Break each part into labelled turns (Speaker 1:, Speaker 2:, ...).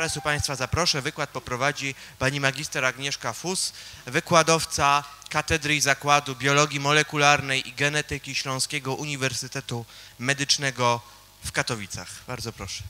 Speaker 1: Państwu zaproszę, wykład poprowadzi pani magister Agnieszka Fus, wykładowca Katedry i Zakładu Biologii Molekularnej i Genetyki Śląskiego Uniwersytetu Medycznego w Katowicach. Bardzo proszę.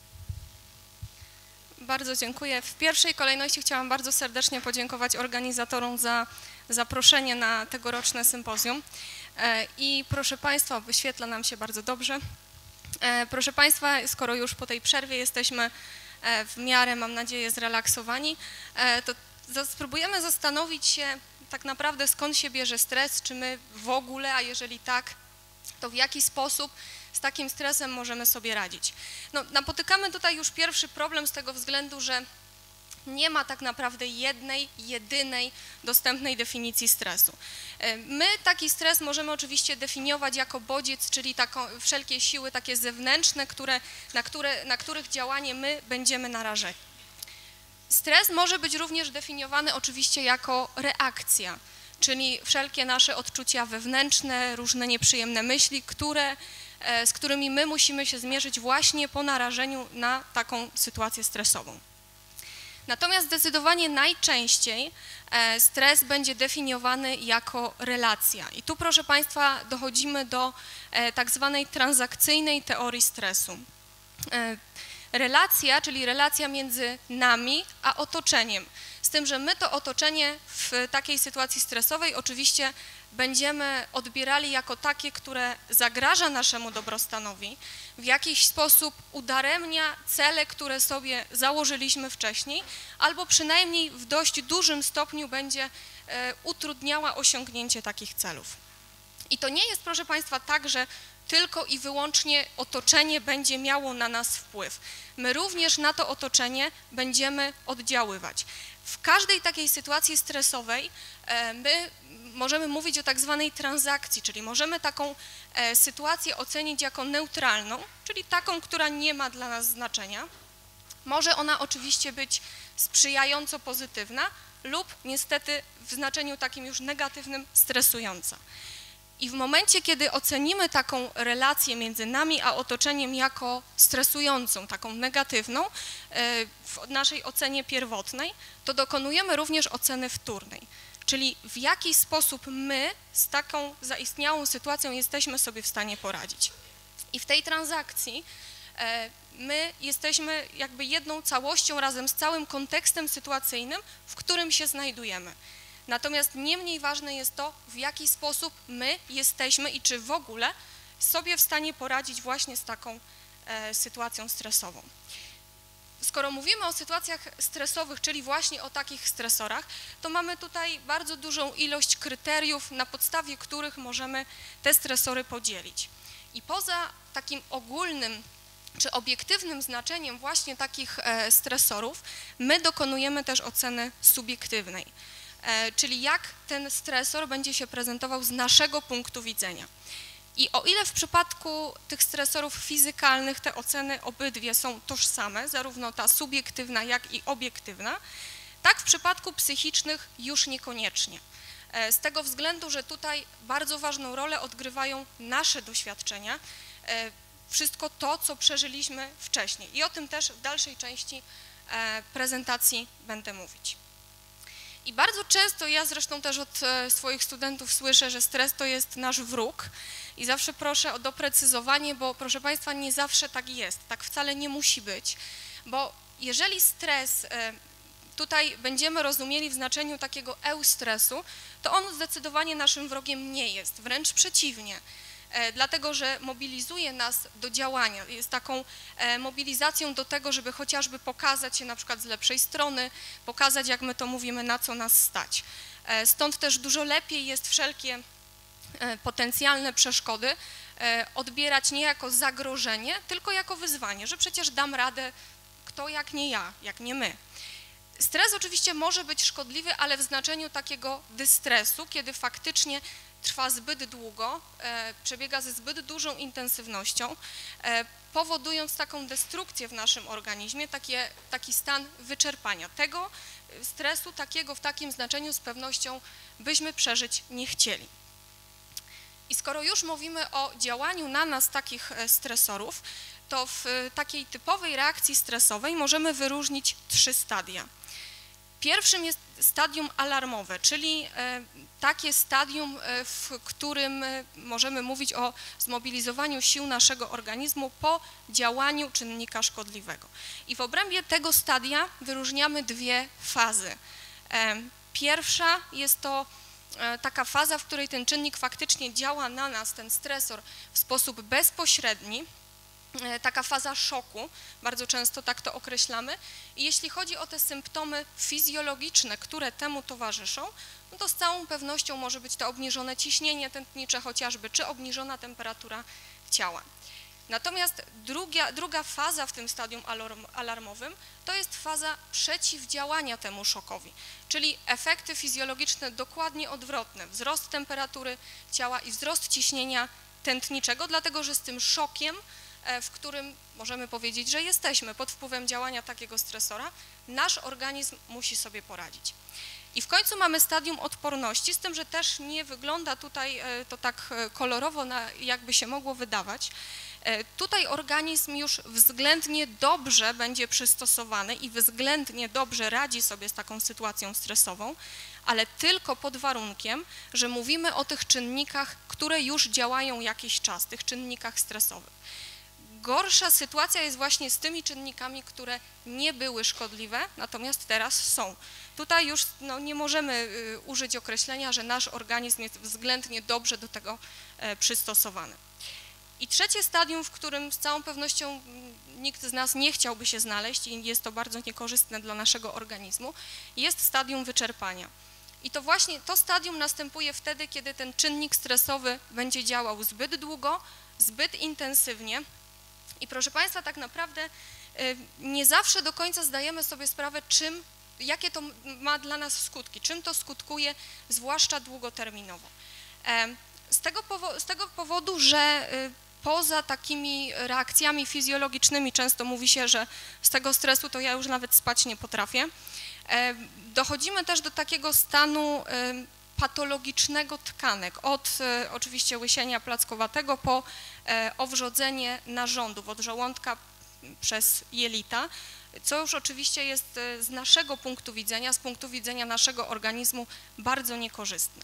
Speaker 2: Bardzo dziękuję. W pierwszej kolejności chciałam bardzo serdecznie podziękować organizatorom za zaproszenie na tegoroczne sympozjum. I proszę Państwa, wyświetla nam się bardzo dobrze. Proszę Państwa, skoro już po tej przerwie jesteśmy w miarę, mam nadzieję, zrelaksowani, to spróbujemy zastanowić się tak naprawdę, skąd się bierze stres, czy my w ogóle, a jeżeli tak, to w jaki sposób z takim stresem możemy sobie radzić. No, napotykamy tutaj już pierwszy problem z tego względu, że nie ma tak naprawdę jednej, jedynej dostępnej definicji stresu. My taki stres możemy oczywiście definiować jako bodziec, czyli wszelkie siły takie zewnętrzne, na których działanie my będziemy narażeni. Stres może być również definiowany oczywiście jako reakcja, czyli wszelkie nasze odczucia wewnętrzne, różne nieprzyjemne myśli, z którymi my musimy się zmierzyć właśnie po narażeniu na taką sytuację stresową. Natomiast zdecydowanie najczęściej stres będzie definiowany jako relacja. I tu, proszę Państwa, dochodzimy do tak zwanej transakcyjnej teorii stresu. Relacja, czyli relacja między nami a otoczeniem. Z tym, że my to otoczenie w takiej sytuacji stresowej oczywiście będziemy odbierali jako takie, które zagraża naszemu dobrostanowi, w jakiś sposób udaremnia cele, które sobie założyliśmy wcześniej, albo przynajmniej w dość dużym stopniu będzie utrudniała osiągnięcie takich celów. I to nie jest, proszę Państwa, tak, że tylko i wyłącznie otoczenie będzie miało na nas wpływ. My również na to otoczenie będziemy oddziaływać. W każdej takiej sytuacji stresowej my możemy mówić o tak zwanej transakcji, czyli możemy taką sytuację ocenić jako neutralną, czyli taką, która nie ma dla nas znaczenia. Może ona oczywiście być sprzyjająco pozytywna lub niestety w znaczeniu takim już negatywnym stresująca. I w momencie, kiedy ocenimy taką relację między nami a otoczeniem jako stresującą, taką negatywną, w naszej ocenie pierwotnej, to dokonujemy również oceny wtórnej. Czyli w jaki sposób my z taką zaistniałą sytuacją jesteśmy sobie w stanie poradzić. I w tej transakcji my jesteśmy jakby jedną całością razem z całym kontekstem sytuacyjnym, w którym się znajdujemy. Natomiast nie mniej ważne jest to, w jaki sposób my jesteśmy i czy w ogóle sobie w stanie poradzić właśnie z taką sytuacją stresową. Skoro mówimy o sytuacjach stresowych, czyli właśnie o takich stresorach, to mamy tutaj bardzo dużą ilość kryteriów, na podstawie których możemy te stresory podzielić. I poza takim ogólnym czy obiektywnym znaczeniem właśnie takich stresorów, my dokonujemy też oceny subiektywnej. Czyli jak ten stresor będzie się prezentował z naszego punktu widzenia. I o ile w przypadku tych stresorów fizykalnych te oceny obydwie są tożsame, zarówno ta subiektywna, jak i obiektywna, tak w przypadku psychicznych już niekoniecznie. Z tego względu, że tutaj bardzo ważną rolę odgrywają nasze doświadczenia, wszystko to, co przeżyliśmy wcześniej. I o tym też w dalszej części prezentacji będę mówić. I bardzo często, ja zresztą też od swoich studentów słyszę, że stres to jest nasz wróg i zawsze proszę o doprecyzowanie, bo proszę Państwa, nie zawsze tak jest, tak wcale nie musi być, bo jeżeli stres tutaj będziemy rozumieli w znaczeniu takiego eustresu, to on zdecydowanie naszym wrogiem nie jest, wręcz przeciwnie. Dlatego, że mobilizuje nas do działania, jest taką mobilizacją do tego, żeby chociażby pokazać się na przykład z lepszej strony, pokazać, jak my to mówimy, na co nas stać. Stąd też dużo lepiej jest wszelkie potencjalne przeszkody odbierać nie jako zagrożenie, tylko jako wyzwanie, że przecież dam radę, kto jak nie ja, jak nie my. Stres oczywiście może być szkodliwy, ale w znaczeniu takiego dystresu, kiedy faktycznie trwa zbyt długo, przebiega ze zbyt dużą intensywnością, powodując taką destrukcję w naszym organizmie, taki stan wyczerpania. Tego stresu takiego w takim znaczeniu z pewnością byśmy przeżyć nie chcieli. I skoro już mówimy o działaniu na nas takich stresorów, to w takiej typowej reakcji stresowej możemy wyróżnić 3 stadia. Pierwszym jest stadium alarmowe, czyli takie stadium, w którym możemy mówić o zmobilizowaniu sił naszego organizmu po działaniu czynnika szkodliwego. I w obrębie tego stadia wyróżniamy 2 fazy. Pierwsza jest to taka faza, w której ten czynnik faktycznie działa na nas, ten stresor, w sposób bezpośredni, taka faza szoku, bardzo często tak to określamy. I jeśli chodzi o te symptomy fizjologiczne, które temu towarzyszą, no to z całą pewnością może być to obniżone ciśnienie tętnicze chociażby, czy obniżona temperatura ciała. Natomiast druga faza w tym stadium alarmowym to jest faza przeciwdziałania temu szokowi, czyli efekty fizjologiczne dokładnie odwrotne, wzrost temperatury ciała i wzrost ciśnienia tętniczego, dlatego że z tym szokiem, w którym możemy powiedzieć, że jesteśmy pod wpływem działania takiego stresora, nasz organizm musi sobie poradzić. I w końcu mamy stadium odporności, z tym, że też nie wygląda tutaj to tak kolorowo, jakby się mogło wydawać. Tutaj organizm już względnie dobrze będzie przystosowany i względnie dobrze radzi sobie z taką sytuacją stresową, ale tylko pod warunkiem, że mówimy o tych czynnikach, które już działają jakiś czas, tych czynnikach stresowych. Gorsza sytuacja jest właśnie z tymi czynnikami, które nie były szkodliwe, natomiast teraz są. Tutaj już nie możemy użyć określenia, że nasz organizm jest względnie dobrze do tego przystosowany. I trzecie stadium, w którym z całą pewnością nikt z nas nie chciałby się znaleźć i jest to bardzo niekorzystne dla naszego organizmu, jest stadium wyczerpania. I to właśnie to stadium następuje wtedy, kiedy ten czynnik stresowy będzie działał zbyt długo, zbyt intensywnie. I proszę Państwa, tak naprawdę nie zawsze do końca zdajemy sobie sprawę, jakie to ma dla nas skutki, czym to skutkuje, zwłaszcza długoterminowo. Z tego powodu, że poza takimi reakcjami fizjologicznymi, często mówi się, że z tego stresu to ja już nawet spać nie potrafię, dochodzimy też do takiego stanu patologicznego tkanek, od oczywiście łysienia plackowatego po owrzodzenie narządów, od żołądka przez jelita, co już oczywiście jest z naszego punktu widzenia, z punktu widzenia naszego organizmu bardzo niekorzystne.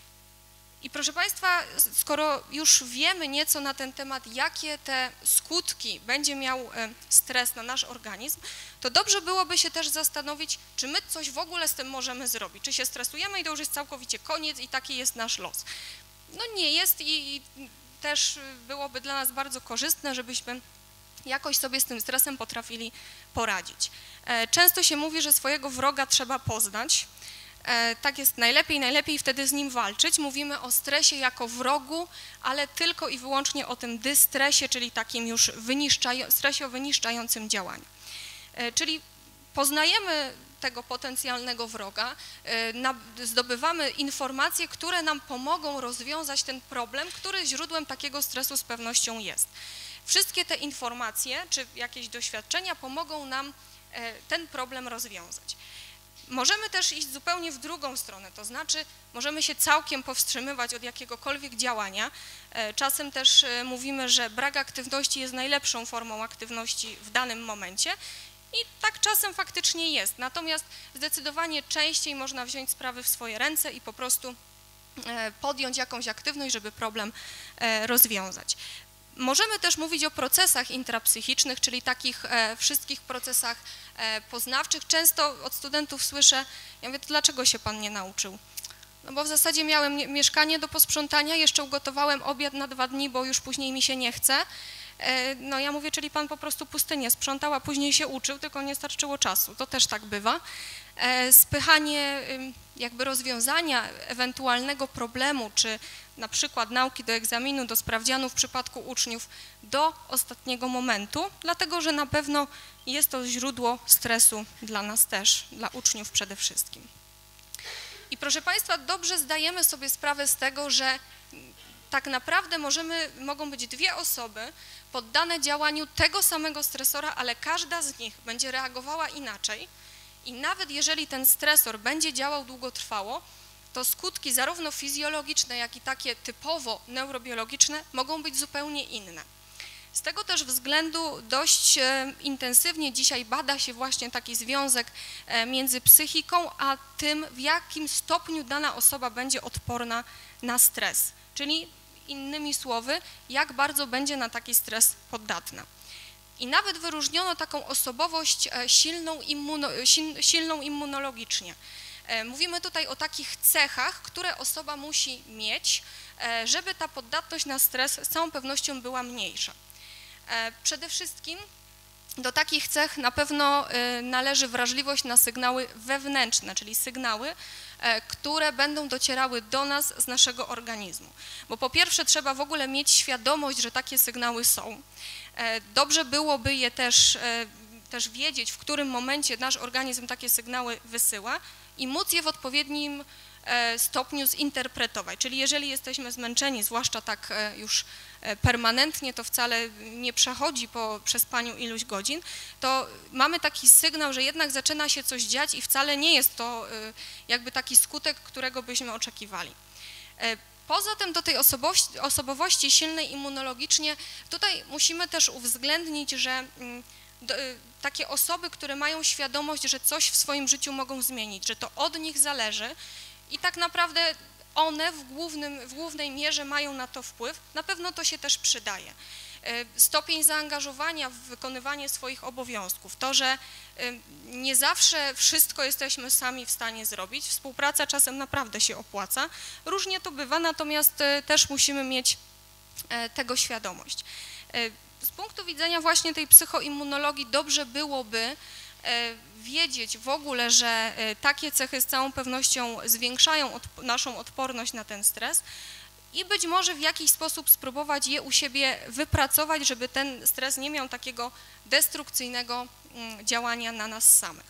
Speaker 2: I proszę Państwa, skoro już wiemy nieco na ten temat, jakie te skutki będzie miał stres na nasz organizm, to dobrze byłoby się też zastanowić, czy my coś w ogóle z tym możemy zrobić. Czy się stresujemy i to już jest całkowicie koniec i taki jest nasz los. No nie jest i też byłoby dla nas bardzo korzystne, żebyśmy jakoś sobie z tym stresem potrafili poradzić. Często się mówi, że swojego wroga trzeba poznać. Tak jest najlepiej wtedy z nim walczyć. Mówimy o stresie jako wrogu, ale tylko i wyłącznie o tym dystresie, czyli takim już stresie o wyniszczającym działaniu. Czyli poznajemy tego potencjalnego wroga, zdobywamy informacje, które nam pomogą rozwiązać ten problem, który źródłem takiego stresu z pewnością jest. Wszystkie te informacje, czy jakieś doświadczenia pomogą nam ten problem rozwiązać. Możemy też iść zupełnie w drugą stronę, to znaczy możemy się całkiem powstrzymywać od jakiegokolwiek działania. Czasem też mówimy, że brak aktywności jest najlepszą formą aktywności w danym momencie i tak czasem faktycznie jest. Natomiast zdecydowanie częściej można wziąć sprawy w swoje ręce i po prostu podjąć jakąś aktywność, żeby problem rozwiązać. Możemy też mówić o procesach intrapsychicznych, czyli takich wszystkich procesach poznawczych. Często od studentów słyszę, ja mówię, dlaczego się Pan nie nauczył? No bo w zasadzie miałem mieszkanie do posprzątania, jeszcze ugotowałem obiad na 2 dni, bo już później mi się nie chce. No ja mówię, czyli Pan po prostu pustynię sprzątał, a później się uczył, tylko nie starczyło czasu. To też tak bywa. Spychanie jakby rozwiązania ewentualnego problemu, czy na przykład nauki do egzaminu, do sprawdzianu w przypadku uczniów do ostatniego momentu, dlatego że na pewno jest to źródło stresu dla nas też, dla uczniów przede wszystkim. I proszę Państwa, dobrze zdajemy sobie sprawę z tego, że tak naprawdę mogą być 2 osoby poddane działaniu tego samego stresora, ale każda z nich będzie reagowała inaczej i nawet jeżeli ten stresor będzie działał długotrwało, to skutki zarówno fizjologiczne, jak i takie typowo neurobiologiczne mogą być zupełnie inne. Z tego też względu dość intensywnie dzisiaj bada się właśnie taki związek między psychiką, a tym, w jakim stopniu dana osoba będzie odporna na stres, czyli innymi słowy, jak bardzo będzie na taki stres podatna. I nawet wyróżniono taką osobowość silną immunologicznie. Mówimy tutaj o takich cechach, które osoba musi mieć, żeby ta podatność na stres z całą pewnością była mniejsza. Przede wszystkim do takich cech na pewno należy wrażliwość na sygnały wewnętrzne, czyli sygnały, które będą docierały do nas z naszego organizmu. Bo po pierwsze trzeba w ogóle mieć świadomość, że takie sygnały są. Dobrze byłoby je też wiedzieć, w którym momencie nasz organizm takie sygnały wysyła i móc je w odpowiednim stopniu zinterpretować. Czyli jeżeli jesteśmy zmęczeni, zwłaszcza tak już permanentnie, to wcale nie przechodzi po przespaniu iluś godzin, to mamy taki sygnał, że jednak zaczyna się coś dziać i wcale nie jest to jakby taki skutek, którego byśmy oczekiwali. Poza tym do tej osobowości silnej immunologicznie, tutaj musimy też uwzględnić, że takie osoby, które mają świadomość, że coś w swoim życiu mogą zmienić, że to od nich zależy i tak naprawdę one w głównej mierze mają na to wpływ, na pewno to się też przydaje. Stopień zaangażowania w wykonywanie swoich obowiązków, to, że nie zawsze wszystko jesteśmy sami w stanie zrobić, współpraca czasem naprawdę się opłaca, różnie to bywa, natomiast też musimy mieć tego świadomość. Z punktu widzenia właśnie tej psychoimmunologii dobrze byłoby wiedzieć w ogóle, że takie cechy z całą pewnością zwiększają naszą odporność na ten stres i być może w jakiś sposób spróbować je u siebie wypracować, żeby ten stres nie miał takiego destrukcyjnego działania na nas samych.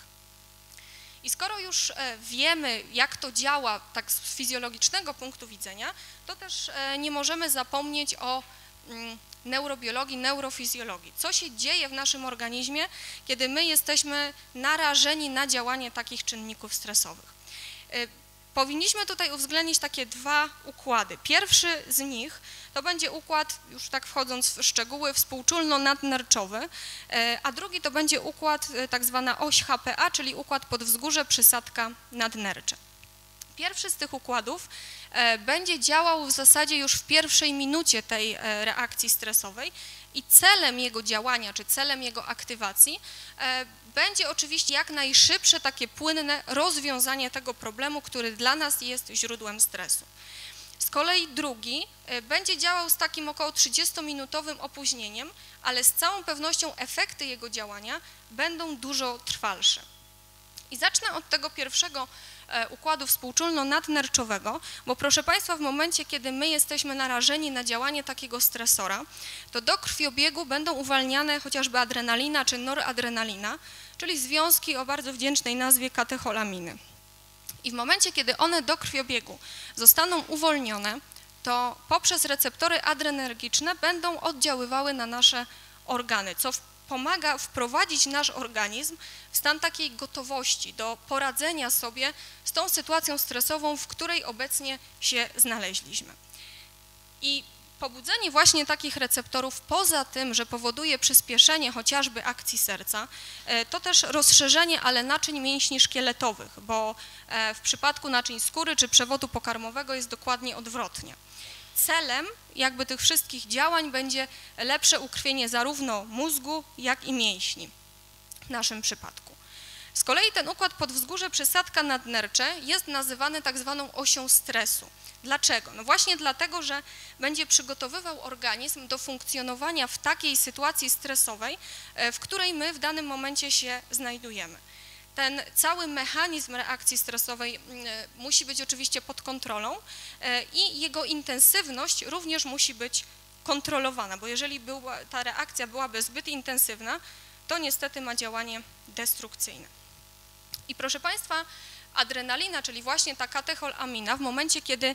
Speaker 2: I skoro już wiemy, jak to działa tak z fizjologicznego punktu widzenia, to też nie możemy zapomnieć o neurobiologii, neurofizjologii. Co się dzieje w naszym organizmie, kiedy my jesteśmy narażeni na działanie takich czynników stresowych? Powinniśmy tutaj uwzględnić takie dwa układy. Pierwszy z nich to będzie układ, już tak wchodząc w szczegóły, współczulno-nadnerczowy, a drugi to będzie układ, tak zwana oś HPA, czyli układ podwzgórze, przysadka, nadnercze. Pierwszy z tych układów będzie działał w zasadzie już w pierwszej minucie tej reakcji stresowej i celem jego działania, czy celem jego aktywacji będzie oczywiście jak najszybsze, takie płynne rozwiązanie tego problemu, który dla nas jest źródłem stresu. Z kolei drugi będzie działał z takim około 30-minutowym opóźnieniem, ale z całą pewnością efekty jego działania będą dużo trwalsze. I zacznę od tego pierwszego układu współczulno-nadnerczowego, bo proszę Państwa, w momencie, kiedy my jesteśmy narażeni na działanie takiego stresora, to do krwiobiegu będą uwalniane chociażby adrenalina czy noradrenalina, czyli związki o bardzo wdzięcznej nazwie katecholaminy. I w momencie, kiedy one do krwiobiegu zostaną uwolnione, to poprzez receptory adrenergiczne będą oddziaływały na nasze organy, co pomaga wprowadzić nasz organizm w stan takiej gotowości do poradzenia sobie z tą sytuacją stresową, w której obecnie się znaleźliśmy. I pobudzenie właśnie takich receptorów, poza tym, że powoduje przyspieszenie chociażby akcji serca, to też rozszerzenie, ale naczyń mięśni szkieletowych, bo w przypadku naczyń skóry czy przewodu pokarmowego jest dokładnie odwrotnie. Celem jakby tych wszystkich działań będzie lepsze ukrwienie zarówno mózgu, jak i mięśni w naszym przypadku. Z kolei ten układ podwzgórze przysadka nadnercze jest nazywany tak zwaną osią stresu. Dlaczego? No właśnie dlatego, że będzie przygotowywał organizm do funkcjonowania w takiej sytuacji stresowej, w której my w danym momencie się znajdujemy. Ten cały mechanizm reakcji stresowej musi być oczywiście pod kontrolą i jego intensywność również musi być kontrolowana, bo jeżeli ta reakcja byłaby zbyt intensywna, to niestety ma działanie destrukcyjne. I proszę Państwa, adrenalina, czyli właśnie ta katecholamina, w momencie, kiedy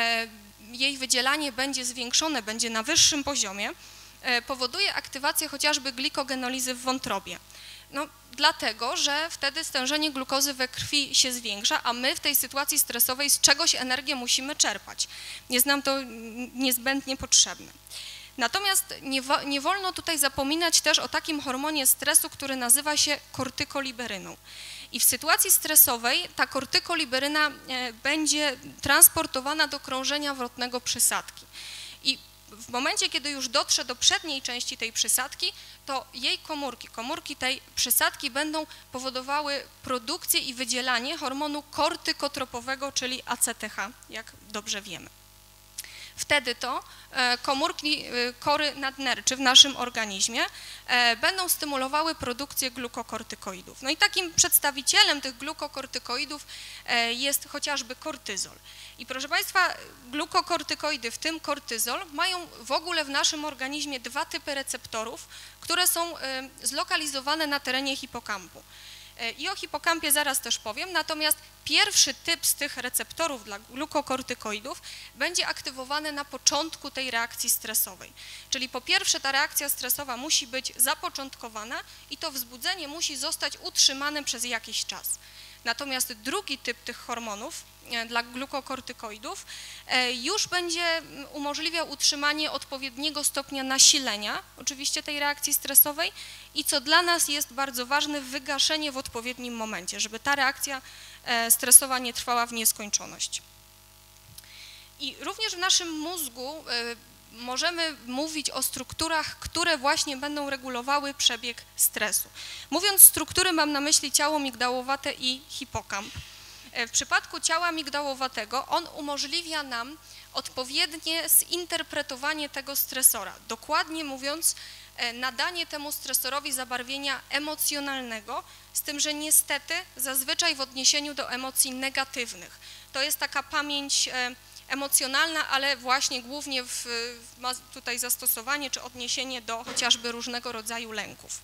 Speaker 2: jej wydzielanie będzie zwiększone, będzie na wyższym poziomie, powoduje aktywację chociażby glikogenolizy w wątrobie. No, dlatego, że wtedy stężenie glukozy we krwi się zwiększa, a my w tej sytuacji stresowej z czegoś energię musimy czerpać. Jest nam to niezbędnie potrzebne. Natomiast nie wolno tutaj zapominać też o takim hormonie stresu, który nazywa się kortykoliberyną. I w sytuacji stresowej ta kortykoliberyna będzie transportowana do krążenia wrotnego przysadki. I w momencie, kiedy już dotrze do przedniej części tej przysadki, to jej komórki tej przysadki będą powodowały produkcję i wydzielanie hormonu kortykotropowego, czyli ACTH, jak dobrze wiemy. Wtedy to komórki kory nadnerczy w naszym organizmie będą stymulowały produkcję glukokortykoidów. No i takim przedstawicielem tych glukokortykoidów jest chociażby kortyzol. I proszę Państwa, glukokortykoidy, w tym kortyzol, mają w ogóle w naszym organizmie dwa typy receptorów, które są zlokalizowane na terenie hipokampu. I o hipokampie zaraz też powiem, natomiast pierwszy typ z tych receptorów dla glukokortykoidów będzie aktywowany na początku tej reakcji stresowej. Czyli po pierwsze ta reakcja stresowa musi być zapoczątkowana i to wzbudzenie musi zostać utrzymane przez jakiś czas. Natomiast drugi typ tych hormonów dla glukokortykoidów już będzie umożliwiał utrzymanie odpowiedniego stopnia nasilenia, oczywiście tej reakcji stresowej i co dla nas jest bardzo ważne, wygaszenie w odpowiednim momencie, żeby ta reakcja stresowa nie trwała w nieskończoność. I również w naszym mózgu możemy mówić o strukturach, które właśnie będą regulowały przebieg stresu. Mówiąc struktury, mam na myśli ciało migdałowate i hipokamp. W przypadku ciała migdałowatego on umożliwia nam odpowiednie zinterpretowanie tego stresora. Dokładnie mówiąc, nadanie temu stresorowi zabarwienia emocjonalnego, z tym, że niestety zazwyczaj w odniesieniu do emocji negatywnych. To jest taka pamięć emocjonalna, ale właśnie głównie ma tutaj zastosowanie czy odniesienie do chociażby różnego rodzaju lęków.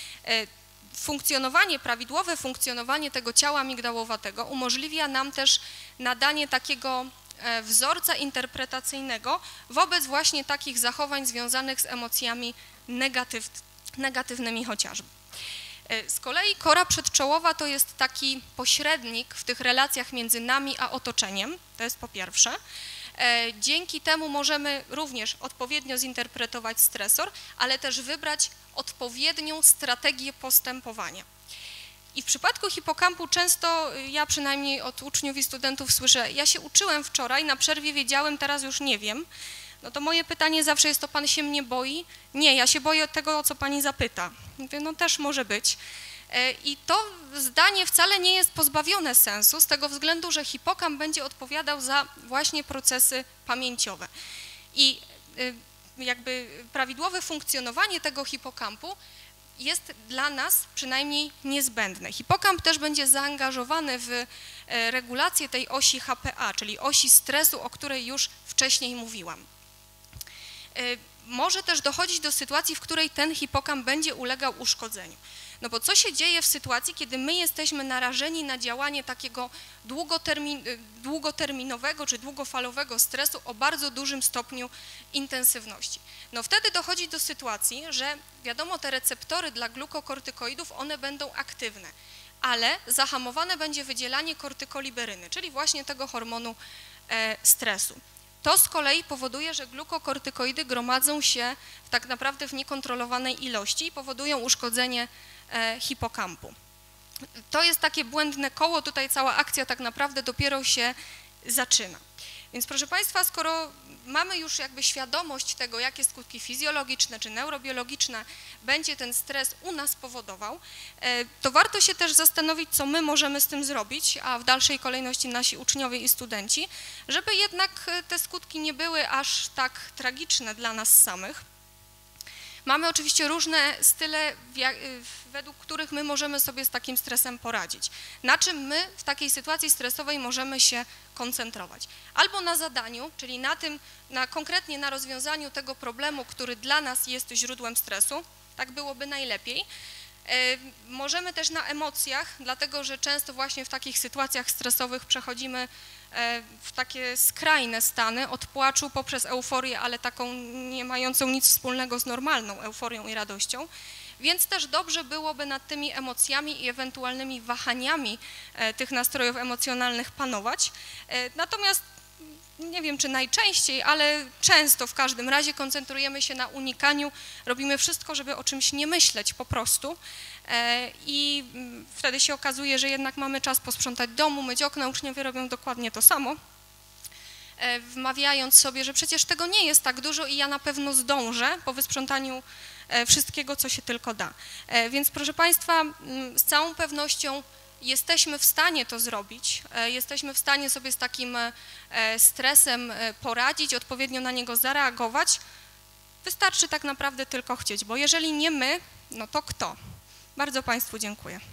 Speaker 2: Prawidłowe funkcjonowanie tego ciała migdałowatego umożliwia nam też nadanie takiego wzorca interpretacyjnego wobec właśnie takich zachowań związanych z emocjami negatywnymi chociażby. Z kolei kora przedczołowa to jest taki pośrednik w tych relacjach między nami a otoczeniem, to jest po pierwsze. Dzięki temu możemy również odpowiednio zinterpretować stresor, ale też wybrać odpowiednią strategię postępowania. I w przypadku hipokampu często, ja przynajmniej od uczniów i studentów słyszę, ja się uczyłem wczoraj, na przerwie wiedziałem, teraz już nie wiem. No to moje pytanie zawsze jest, to pan się mnie boi? Nie, ja się boję tego, o co pani zapyta. Mówię, no też może być. I to zdanie wcale nie jest pozbawione sensu z tego względu, że hipokamp będzie odpowiadał za właśnie procesy pamięciowe. I jakby prawidłowe funkcjonowanie tego hipokampu jest dla nas przynajmniej niezbędne. Hipokamp też będzie zaangażowany w regulację tej osi HPA, czyli osi stresu, o której już wcześniej mówiłam. Może też dochodzić do sytuacji, w której ten hipokamp będzie ulegał uszkodzeniu. No bo co się dzieje w sytuacji, kiedy my jesteśmy narażeni na działanie takiego długoterminowego czy długofalowego stresu o bardzo dużym stopniu intensywności? No wtedy dochodzi do sytuacji, że wiadomo, te receptory dla glukokortykoidów, one będą aktywne, ale zahamowane będzie wydzielanie kortykoliberyny, czyli właśnie tego hormonu stresu. To z kolei powoduje, że glukokortykoidy gromadzą się tak naprawdę w niekontrolowanej ilości i powodują uszkodzenie hipokampu. To jest takie błędne koło, tutaj cała akcja tak naprawdę dopiero się zaczyna. Więc proszę Państwa, skoro mamy już jakby świadomość tego, jakie skutki fizjologiczne czy neurobiologiczne będzie ten stres u nas powodował, to warto się też zastanowić, co my możemy z tym zrobić, a w dalszej kolejności nasi uczniowie i studenci, żeby jednak te skutki nie były aż tak tragiczne dla nas samych. Mamy oczywiście różne style, według których my możemy sobie z takim stresem poradzić. Na czym my w takiej sytuacji stresowej możemy się koncentrować? Albo na zadaniu, czyli konkretnie na rozwiązaniu tego problemu, który dla nas jest źródłem stresu, tak byłoby najlepiej. Możemy też na emocjach, dlatego że często właśnie w takich sytuacjach stresowych przechodzimy w takie skrajne stany, od płaczu poprzez euforię, ale taką nie mającą nic wspólnego z normalną euforią i radością. Więc też dobrze byłoby nad tymi emocjami i ewentualnymi wahaniami tych nastrojów emocjonalnych panować. Natomiast nie wiem czy najczęściej, ale często w każdym razie koncentrujemy się na unikaniu, robimy wszystko, żeby o czymś nie myśleć po prostu i wtedy się okazuje, że jednak mamy czas posprzątać domu, myć okna, uczniowie robią dokładnie to samo, wmawiając sobie, że przecież tego nie jest tak dużo i ja na pewno zdążę po wysprzątaniu wszystkiego, co się tylko da. Więc proszę Państwa, z całą pewnością jesteśmy w stanie to zrobić, jesteśmy w stanie sobie z takim stresem poradzić, odpowiednio na niego zareagować. Wystarczy tak naprawdę tylko chcieć, bo jeżeli nie my, no to kto? Bardzo Państwu dziękuję.